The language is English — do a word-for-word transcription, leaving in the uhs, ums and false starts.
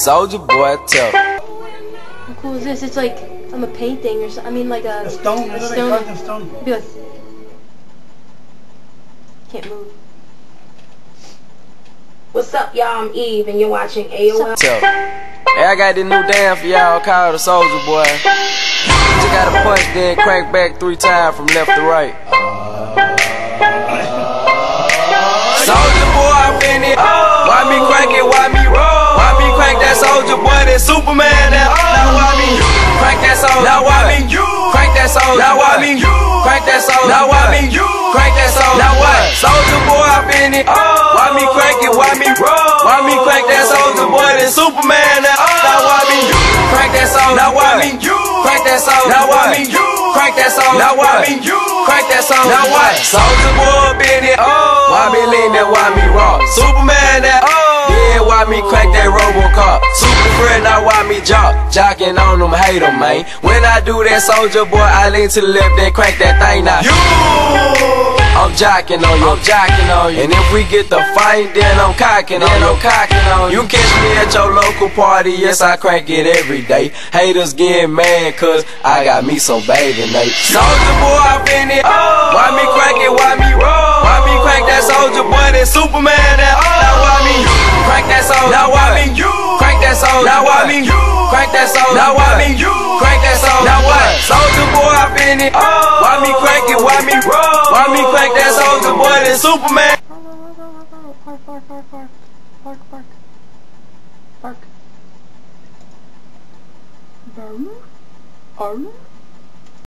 Soldier boy tough. How cool is this? It's like I'm a painting or something. I mean, like a, a stone. A stone. stone. stone. Be like, can't move. What's up, y'all? I'm Eve, and you're watching A O L. Tough. Hey, I got this new dance for y'all called the Soldier Boy. You gotta punch, then crank back three times from left to right. Soldier boy, I'm in it. Why me crank it? Why me roll? Why me crank that Soldier boy? That Superman. That now why me crank that Soldier? Now why me crank that Soldier? Now why me crank that Soldier? Now why me crank that Soldier? Now what? Soldier boy, I'm in it. Why me crank it? Why me roll? Why me crank that Soldier boy? That Superman. That now why me crank that Soldier? Now why me crank that Soldier? Now why me crank that Soldier? Now why me crank that Soldier? Now what? Soldier boy, I'm in it. Why me lean that? Why me rock? Superman that. Yeah, why me crank that Robocop? Super friend, now why me jock? Jocking on them, hate them, man. When I do that Soldier boy, I lean to the left, then crank that thing now. You! I'm jocking on you, I'm jocking on you. And if we get the fight, then I'm cocking on you, I'm cocking on you. You catch me at your local party, yes, I crank it every day. Haters getting mad, cause I got me some bathing Nate. Soldier boy, I'm in it. Why me crank it, why me roll? Why me crank that Soldier boy, that Superman, that now why me crank that Soldier? Now why me crank that Soldier? Now why me crank that Soldier? Now why me crank that Soldier? Now what? Soldier boy, I'm in it. Why me crank it, why me roll? Why me crank that Soldier boy, that Superman? Bark, bark, bark, bark, bark, bark, bark, bark. Bark. Bark.